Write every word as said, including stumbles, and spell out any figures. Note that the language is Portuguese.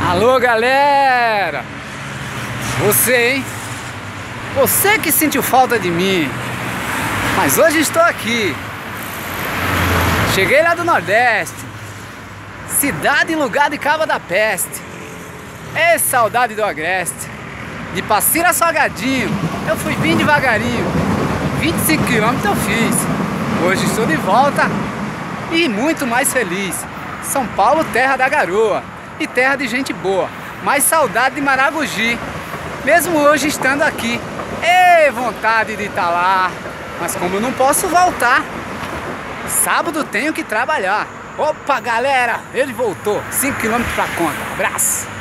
Alô, galera! Você, hein? Você que sentiu falta de mim. Mas hoje estou aqui. Cheguei lá do Nordeste, cidade e lugar de Cabo da Peste. É saudade do Agreste. De Passira Salgadinho, eu fui bem devagarinho. vinte e cinco quilômetros eu fiz. Hoje estou de volta e muito mais feliz. São Paulo, terra da garoa e terra de gente boa. Mas saudade de Maragogi, mesmo hoje estando aqui. Ei, vontade de estar lá, mas como eu não posso voltar, sábado tenho que trabalhar. Opa, galera, ele voltou. cinco quilômetros pra conta. Abraço.